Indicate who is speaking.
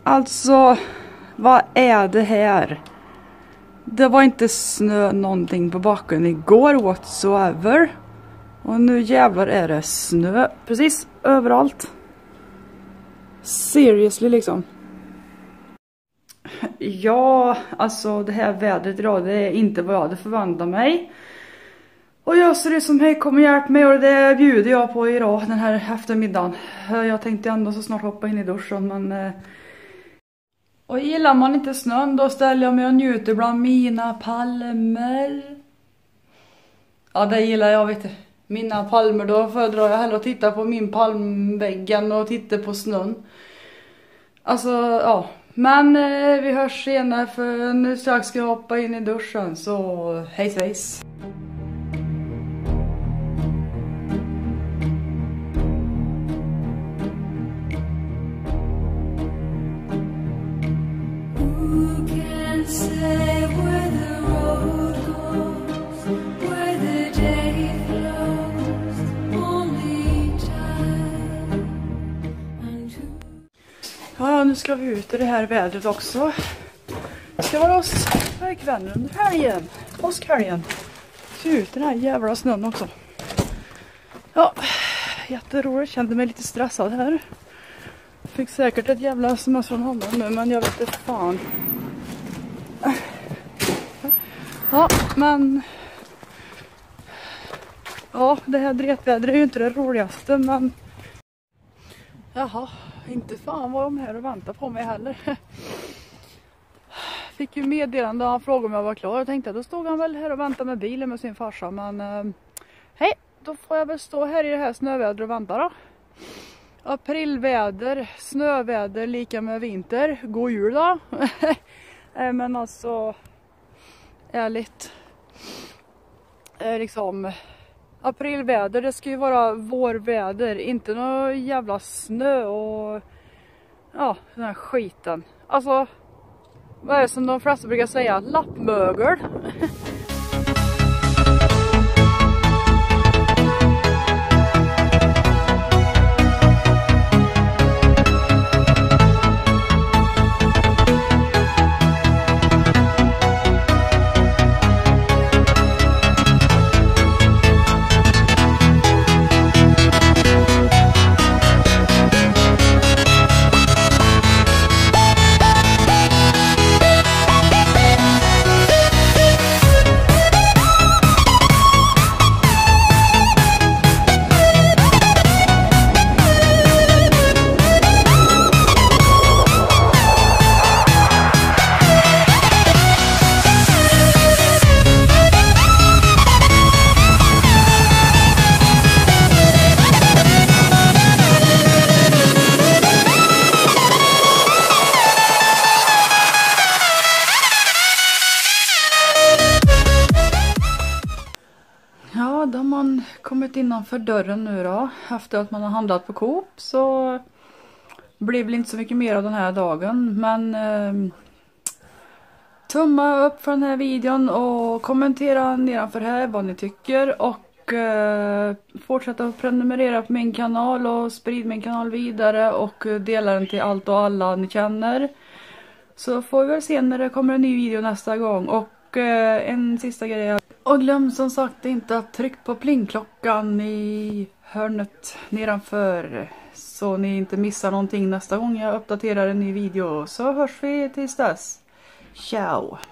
Speaker 1: Alltså, vad är det här? Det var inte snö någonting på backen igår whatsoever. Och nu jävlar är det snö precis överallt. Seriously liksom. Ja, alltså det här vädret idag, det är inte vad jag hade förväntat mig. Och jag ser det som hej, kom och hjälp mig, och det bjuder jag på idag den här eftermiddagen. Jag tänkte ändå så snart hoppa in i duschen, men... Och gillar man inte snön, då ställer jag mig och njuter bland mina palmer. Ja, det gillar jag, vet du. Mina palmer, då föredrar jag hellre att titta på min palmväggen och titta på snön. Alltså, ja. Men vi hörs senare, för nu strax ska jag hoppa in i duschen, så hej svejs. Ja, nu ska vi ut i det här vädret också. Det ska vara oss ikväll under helgen. Påskhelgen. Ska ut i den här jävla snön också. Ja, jätteroligt. Kände mig lite stressad här. Fick säkert ett jävla sms från honom nu, men jag vet inte fan. Ja, men... Ja, det här dretvädret är ju inte det roligaste, men... Jaha, inte fan var de här och väntar på mig heller. Fick ju meddelande, han frågade om jag var klar. Jag tänkte att då stod han väl här och väntade med bilen med sin farsa. Men hej, då får jag väl stå här i det här snövädret och vänta då. Aprilväder, snöväder lika med vinter. God jul då. Men alltså, ärligt. Liksom... Aprilväder, det ska ju vara vårväder, inte någon jävla snö och ja, den här skiten. Alltså, vad är det som de flesta brukar säga? Lappmögel. Då man kommit innanför dörren nu då, efter att man har handlat på Coop, så blir väl inte så mycket mer av den här dagen, men tumma upp för den här videon och kommentera nedanför här vad ni tycker, och fortsätta att prenumerera på min kanal och sprid min kanal vidare och dela den till allt och alla ni känner, så får vi väl se när det kommer en ny video nästa gång. Och en sista grej, och glöm som sagt inte att trycka på plingklockan i hörnet nedanför, så ni inte missar någonting nästa gång jag uppdaterar en ny video. Så hörs vi tills dess. Ciao!